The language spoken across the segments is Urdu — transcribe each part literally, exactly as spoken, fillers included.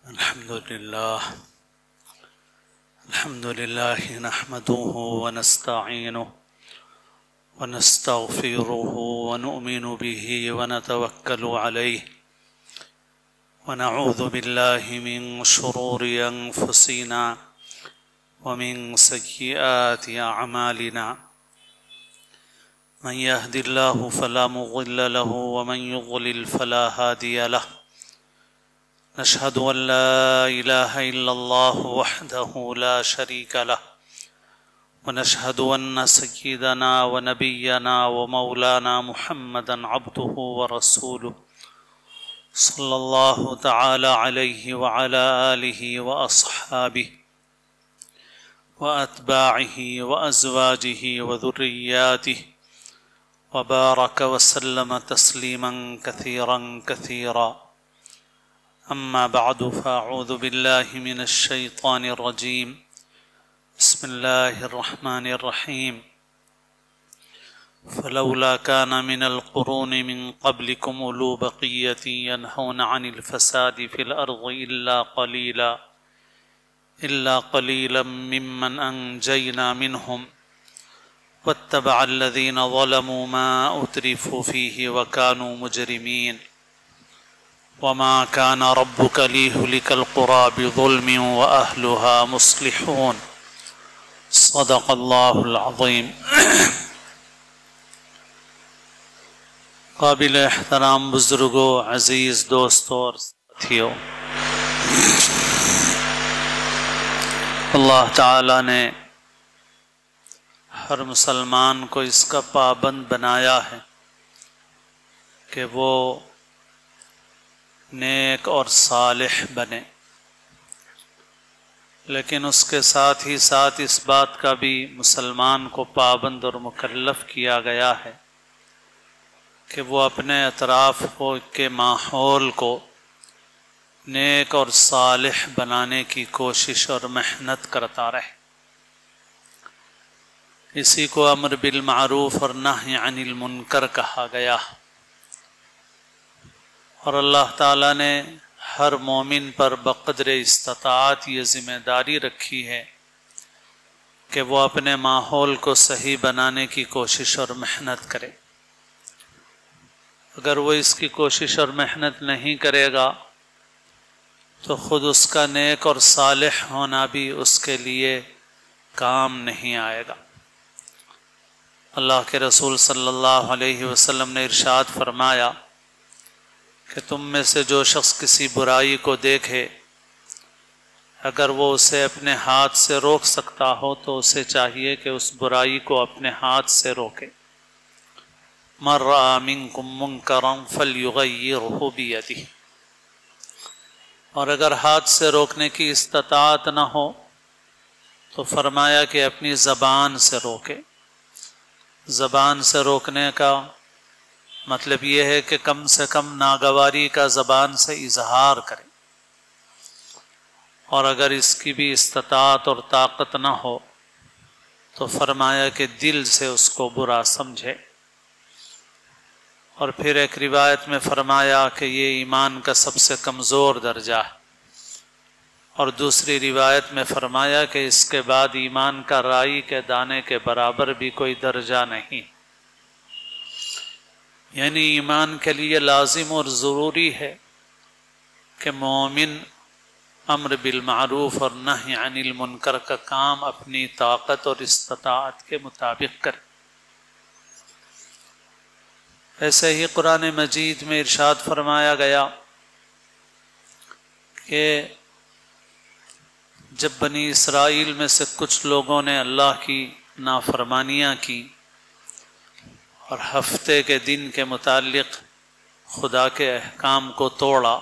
الحمد لله الحمد لله نحمده ونستعينه ونستغفره ونؤمن به ونتوكل عليه ونعوذ بالله من شرور أنفسنا ومن سيئات أعمالنا من يهد الله فلا مضل له ومن يضلل فلا هادي له نشهد أن لا إله إلا الله وحده لا شريك له ونشهد أن سيدنا ونبينا ومولانا محمدا عبده ورسوله صلى الله تعالى عليه وعلى آله وأصحابه وأتباعه وأزواجه وذرياته وبارك وسلم تسليما كثيرا كثيرا. أما بعد فأعوذ بالله من الشيطان الرجيم بسم الله الرحمن الرحيم فلولا كان من القرون من قبلكم أولو بقية ينهون عن الفساد في الأرض إلا قليلا إلا قليلا ممن أنجينا منهم واتبع الذين ظلموا ما أترفوا فيه وكانوا مجرمين وما كان ربك ليهلك القرى بظلم وأهلها مصلحون صدق الله العظيم. قابل احترام بزرگوں، عزیز دوستوں اور ساتھیوں، اللہ تعالی نے ہر مسلمان کو اس کا پابند بنایا ہے کہ وہ نیک اور صالح بنے، لیکن اس کے ساتھ ہی ساتھ اس بات کا بھی مسلمان کو پابند اور مکلف کیا گیا ہے کہ وہ اپنے اطراف کو کے ماحول کو نیک اور صالح بنانے کی کوشش اور محنت کرتا رہے. اسی کو امر بالمعروف اور نہی عن المنکر کہا گیا، اور اللہ تعالیٰ نے ہر مومن پر بقدر استطاعت یہ ذمہ داری رکھی ہے کہ وہ اپنے ماحول کو صحیح بنانے کی کوشش اور محنت کرے. اگر وہ اس کی کوشش اور محنت نہیں کرے گا تو خود اس کا نیک اور صالح ہونا بھی اس کے لیے کام نہیں آئے گا. اللہ کے رسول صلی اللہ علیہ وسلم نے ارشاد فرمایا کہ تم میں سے جو شخص کسی برائی کو دیکھے، اگر وہ اسے اپنے ہاتھ سے روک سکتا ہو تو اسے چاہیے کہ اس برائی کو اپنے ہاتھ سے روکے. من رأى منکم منکرا فلیغیرہ بیدہ، اور اگر ہاتھ سے روکنے کی استطاعت نہ ہو تو فرمایا کہ اپنی زبان سے روکے. زبان سے روکنے کا مطلب یہ ہے کہ کم سے کم ناگواری کا زبان سے اظہار کرے، اور اگر اس کی بھی استطاعت اور طاقت نہ ہو تو فرمایا کہ دل سے اس کو برا سمجھے. اور پھر ایک روایت میں فرمایا کہ یہ ایمان کا سب سے کمزور درجہ ہے، اور دوسری روایت میں فرمایا کہ اس کے بعد ایمان کا رائی کے دانے کے برابر بھی کوئی درجہ نہیں. یعنی ایمان کے لیے لازم اور ضروری ہے کہ مومن امر بالمعروف اور نہی عن المنکر کا کام اپنی طاقت اور استطاعت کے مطابق کرے. ایسے ہی قرآن مجید میں ارشاد فرمایا گیا کہ جب بنی اسرائیل میں سے کچھ لوگوں نے اللہ کی نافرمانیاں کی اور ہفتے کے دن کے متعلق خدا کے احکام کو توڑا،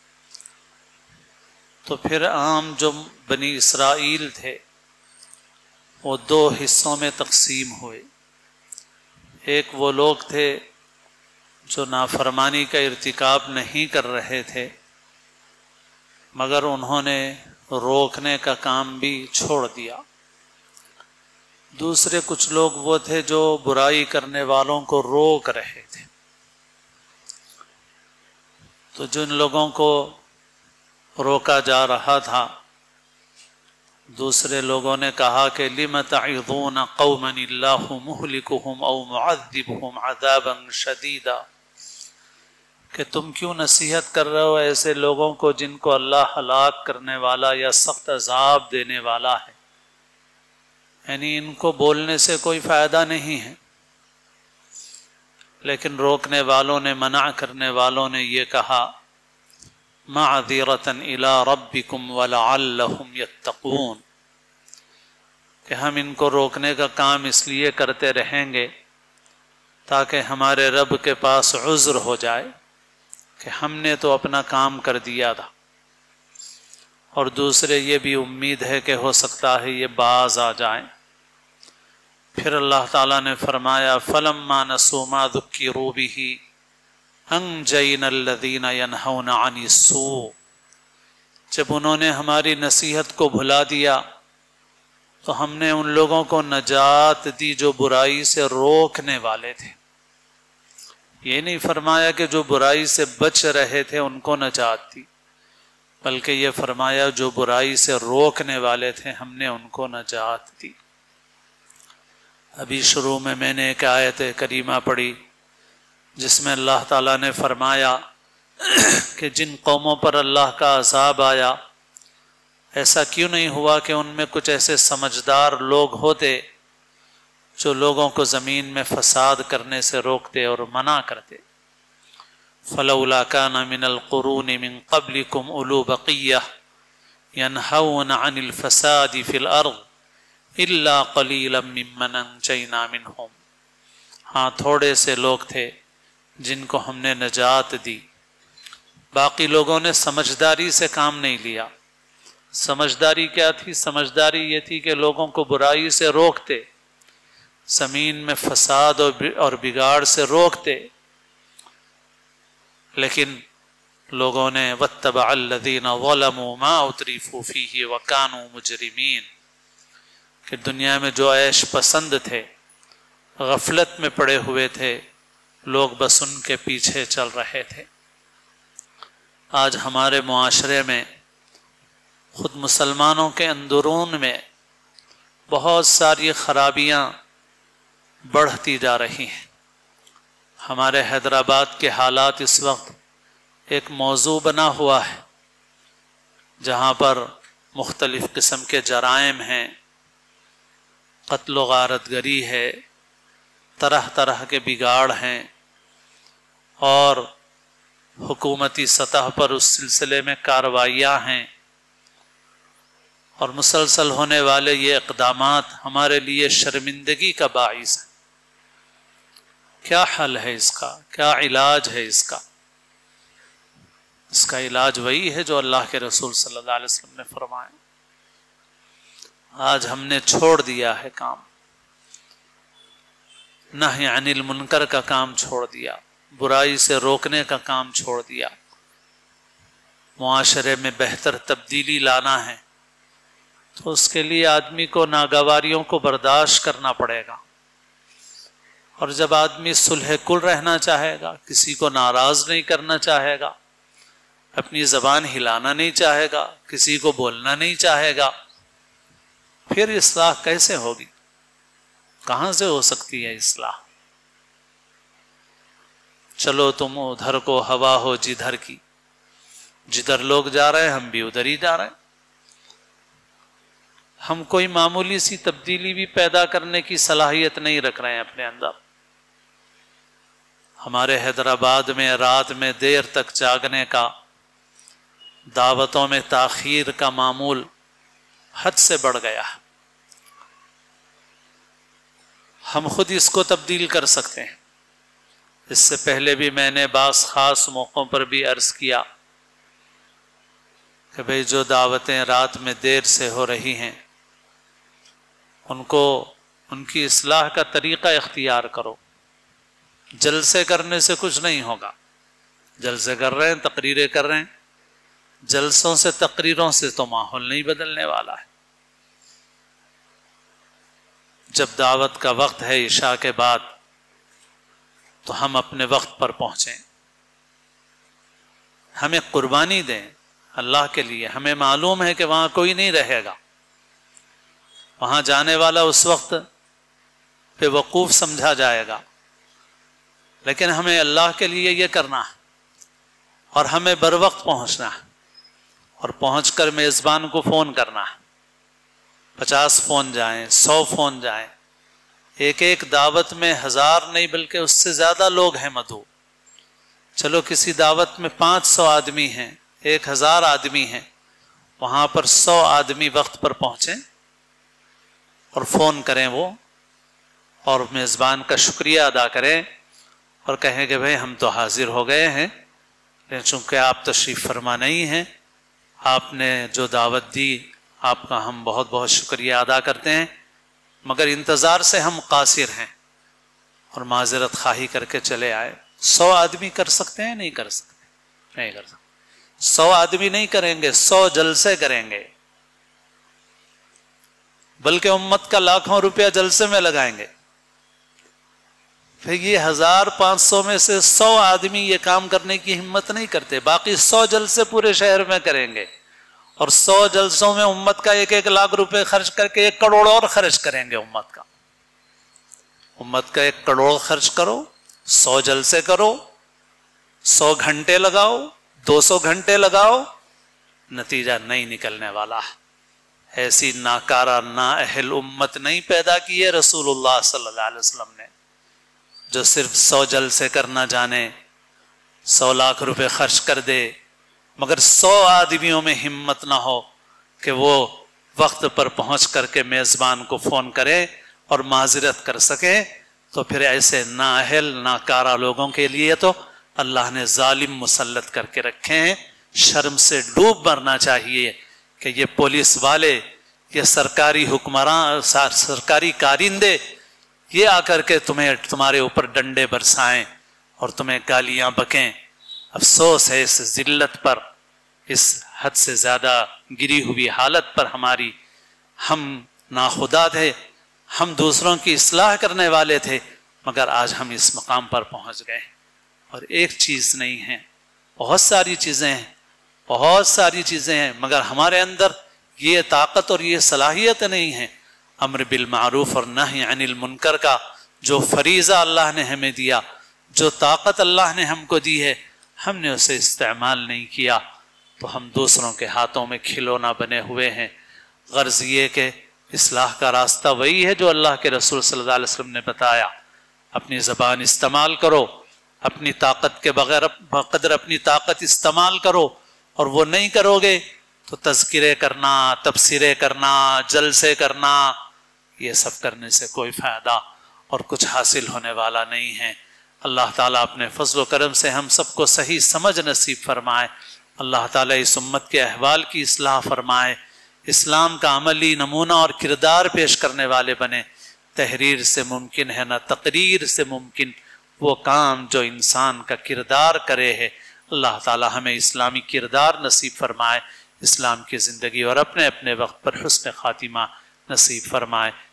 تو پھر عام جو بنی اسرائیل تھے وہ دو حصوں میں تقسیم ہوئے. ایک وہ لوگ تھے جو نافرمانی کا ارتکاب نہیں کر رہے تھے مگر انہوں نے روکنے کا کام بھی چھوڑ دیا. دوسرے کچھ لوگ وہ تھے جو برائی کرنے والوں کو روک رہے تھے. تو جن لوگوں کو روکا جا رہا تھا، دوسرے لوگوں نے کہا کہ لم تعظون قوما اللہ مہلکہم او معذبہم عذابا شدیدا، کہ تم کیوں نصیحت کر رہے ہو ایسے لوگوں کو جن کو اللہ ہلاک کرنے والا یا سخت عذاب دینے والا ہے؟ یعنی ان کو بولنے سے کوئی فائدہ نہیں ہے۔ لیکن روکنے والوں نے، منع کرنے والوں نے یہ کہا معذرۃ الی ربکم ولعلہم یتقون، کہ ہم ان کو روکنے کا کام اس لیے کرتے رہیں گے تاکہ ہمارے رب کے پاس عذر ہو جائے کہ ہم نے تو اپنا کام کر دیا تھا، اور دوسرے یہ بھی امید ہے کہ ہو سکتا ہے یہ باز آ جائیں۔ پھر اللہ تعالیٰ نے فرمایا فَلَمَّا نَسُوا مَا ذُكِّرُوا بِهِ أَنجَيْنَا الَّذِينَ يَنْهَوْنَ عَنِ السُّوءِ، جب انہوں نے ہماری نصیحت کو بھلا دیا تو ہم نے ان لوگوں کو نجات دی جو برائی سے روکنے والے تھے۔ یہ نہیں فرمایا کہ جو برائی سے بچ رہے تھے ان کو نجات دی، بلکہ یہ فرمایا جو برائی سے روکنے والے تھے ہم نے ان کو نجات دی۔ ابھی شروع میں میں نے ایک آیت کریمہ پڑھی جس میں اللہ تعالیٰ نے فرمایا کہ جن قوموں پر اللہ کا عذاب آیا ایسا کیوں نہیں ہوا کہ ان میں کچھ ایسے سمجھدار لوگ ہوتے جو لوگوں کو زمین میں فساد کرنے سے روکتے اور منع کرتے۔ فَلَوْلَا كَانَ مِنَ الْقُرُونِ مِن قَبْلِكُمْ أُولُو بَقِيَّةٍ يَنْهَوْنَ عَنِ الْفَسَادِ فِي الْأَرْضِ إِلَّا قَلِيلًا مِّمَّنْ أَنجَيْنَا مِنْهُمْ، ہاں تھوڑے سے لوگ تھے جن کو ہم نے نجات دی، باقی لوگوں نے سمجھداری سے کام نہیں لیا۔ سمجھداری کیا تھی؟ سمجھداری یہ تھی کہ لوگوں کو برائی سے روکتے، زمین میں فساد اور بگاڑ سے روکتے، لیکن لوگوں نے وَاتَّبَعَ الَّذِينَ ظَلَمُوا مَا أُتْرِفُوا فِيهِ وَكَانُوا مُجْرِمِينَ، کہ دنیا میں جو عیش پسند تھے، غفلت میں پڑے ہوئے تھے، لوگ بس ان کے پیچھے چل رہے تھے۔ آج ہمارے معاشرے میں خود مسلمانوں کے اندرون میں بہت ساری خرابیاں بڑھتی جا رہی ہیں۔ ہمارے حیدرآباد کے حالات اس وقت ایک موضوع بنا ہوا ہے جہاں پر مختلف قسم کے جرائم ہیں، قتل و غارت گری ہے، طرح طرح کے بگاڑ ہیں، اور حکومتی سطح پر اس سلسلے میں کارروائیاں ہیں، اور مسلسل ہونے والے یہ اقدامات ہمارے لیے شرمندگی کا باعث ہے۔ کیا حل ہے اس کا؟ کیا علاج ہے اس کا؟ اس کا علاج وہی ہے جو اللہ کے رسول صلی اللہ علیہ وسلم نے فرمایا۔ آج ہم نے چھوڑ دیا ہے کام، نہی عن المنکر کا کام چھوڑ دیا، برائی سے روکنے کا کام چھوڑ دیا۔ معاشرے میں بہتر تبدیلی لانا ہے تو اس کے لیے آدمی کو ناگواریوں کو برداشت کرنا پڑے گا، اور جب آدمی صلح کل رہنا چاہے گا، کسی کو ناراض نہیں کرنا چاہے گا، اپنی زبان ہلانا نہیں چاہے گا، کسی کو بولنا نہیں چاہے گا، پھر اصلاح کیسے ہوگی؟ کہاں سے ہو سکتی ہے اصلاح؟ چلو تم ادھر کو ہوا ہو جدھر کی، جدھر لوگ جا رہے ہیں ہم بھی ادھر ہی جا رہے ہیں۔ ہم کوئی معمولی سی تبدیلی بھی پیدا کرنے کی صلاحیت نہیں رکھ رہے ہیں اپنے اندر۔ ہمارے حیدرآباد میں رات میں دیر تک جاگنے کا، دعوتوں میں تاخیر کا معمول حد سے بڑھ گیا۔ ہم خود اس کو تبدیل کر سکتے ہیں۔ اس سے پہلے بھی میں نے بعض خاص موقعوں پر بھی عرض کیا کہ بھئی جو دعوتیں رات میں دیر سے ہو رہی ہیں ان کو ان کی اصلاح کا طریقہ اختیار کرو۔ جلسے کرنے سے کچھ نہیں ہوگا۔ جلسے کر رہے ہیں، تقریریں کر رہے ہیں، جلسوں سے تقریروں سے تو ماحول نہیں بدلنے والا ہے۔ جب دعوت کا وقت ہے عشاء کے بعد تو ہم اپنے وقت پر پہنچیں، ہمیں قربانی دیں، اللہ کے لیے. ہمیں معلوم ہے کہ وہاں کوئی نہیں رہے گا، وہاں جانے والا اس وقت بے وقوف سمجھا جائے گا، لیکن ہمیں اللہ کے لیے یہ کرنا ہے اور ہمیں بر وقت پہنچنا ہے، اور پہنچ کر میزبان کو فون کرنا ہے. پچاس فون جائیں، سو فون جائیں، ایک ایک دعوت میں ہزار نہیں بلکہ اس سے زیادہ لوگ ہیں مدعو. چلو کسی دعوت میں پانچ سو آدمی ہیں، ایک ہزار آدمی ہیں، وہاں پر سو آدمی وقت پر پہنچیں اور فون کریں وہ، اور میزبان کا شکریہ ادا کریں اور کہیں کہ بھئی ہم تو حاضر ہو گئے ہیں، لیکن چونکہ آپ تشریف فرما نہیں ہیں، آپ نے جو دعوت دی آپ کا ہم بہت بہت شکریہ ادا کرتے ہیں، مگر انتظار سے ہم قاصر ہیں، اور معذرت خواہی کر کے چلے آئے. سو آدمی کر سکتے ہیں؟ نہیں کر سکتے، نہیں کر سکتے. سو آدمی نہیں کریں گے، سو جلسے کریں گے، بلکہ امت کا لاکھوں روپیہ جلسے میں لگائیں گے. پھر یہ ہزار پانچ سو میں سے سو آدمی یہ کام کرنے کی ہمت نہیں کرتے، باقی سو جلسے پورے شہر میں کریں گے، اور سو جلسوں میں امت کا ایک ایک لاکھ روپے خرچ کر کے ایک کروڑ اور خرچ کریں گے. امت کا امت کا ایک کروڑ خرچ کرو، سو جلسے کرو، سو گھنٹے لگاؤ، دو سو گھنٹے لگاؤ، نتیجہ نہیں نکلنے والا. ایسی ناکارہ نااہل امت نہیں پیدا کی ہے رسول اللہ صلی اللہ علیہ وسلم نے، جو صرف سو جلسے کرنا جانے، سو لاکھ روپے خرچ کر دے، مگر سو آدمیوں میں ہمت نہ ہو کہ وہ وقت پر پہنچ کر کے میزبان کو فون کرے اور معذرت کر سکے. تو پھر ایسے نااہل ناکارہ لوگوں کے لیے تو اللہ نے ظالم مسلط کر کے رکھے ہیں. شرم سے ڈوب مرنا چاہیے کہ یہ پولیس والے، یہ سرکاری حکمران، سرکاری کارندے یہ آ کر کے تمہیں تمہارے اوپر ڈنڈے برسائیں اور تمہیں گالیاں بکیں. افسوس ہے اس ذلت پر، اس حد سے زیادہ گری ہوئی حالت پر ہماری. ہم ناخدا تھے، ہم دوسروں کی اصلاح کرنے والے تھے، مگر آج ہم اس مقام پر پہنچ گئے. اور ایک چیز نہیں ہے، بہت ساری چیزیں ہیں، بہت ساری چیزیں ہیں، مگر ہمارے اندر یہ طاقت اور یہ صلاحیت نہیں ہے. امر بالمعروف اور نہی عن المنکر کا جو فریضہ اللہ نے ہمیں دیا، جو طاقت اللہ نے ہم کو دی ہے، ہم نے اسے استعمال نہیں کیا، تو ہم دوسروں کے ہاتھوں میں کھلونا بنے ہوئے ہیں. غرض یہ کہ اصلاح کا راستہ وہی ہے جو اللہ کے رسول صلی اللہ علیہ وسلم نے بتایا. اپنی زبان استعمال کرو، اپنی طاقت کے بغیر بقدر اپنی طاقت استعمال کرو، اور وہ نہیں کرو گے تو تذکرے کرنا، تبصرے کرنا، جلسے کرنا، یہ سب کرنے سے کوئی فائدہ اور کچھ حاصل ہونے والا نہیں ہے. اللہ تعالیٰ اپنے فضل و کرم سے ہم سب کو صحیح سمجھ نصیب فرمائے. اللہ تعالیٰ اس امت کے احوال کی اصلاح فرمائے، اسلام کا عملی نمونہ اور کردار پیش کرنے والے بنے. تحریر سے ممکن ہے نہ تقریر سے ممکن وہ کام جو انسان کا کردار کرے ہے. اللہ تعالیٰ ہمیں اسلامی کردار نصیب فرمائے، اسلام کی زندگی اور اپنے اپنے وقت پر حسن خاتمہ نصیب فرمائے.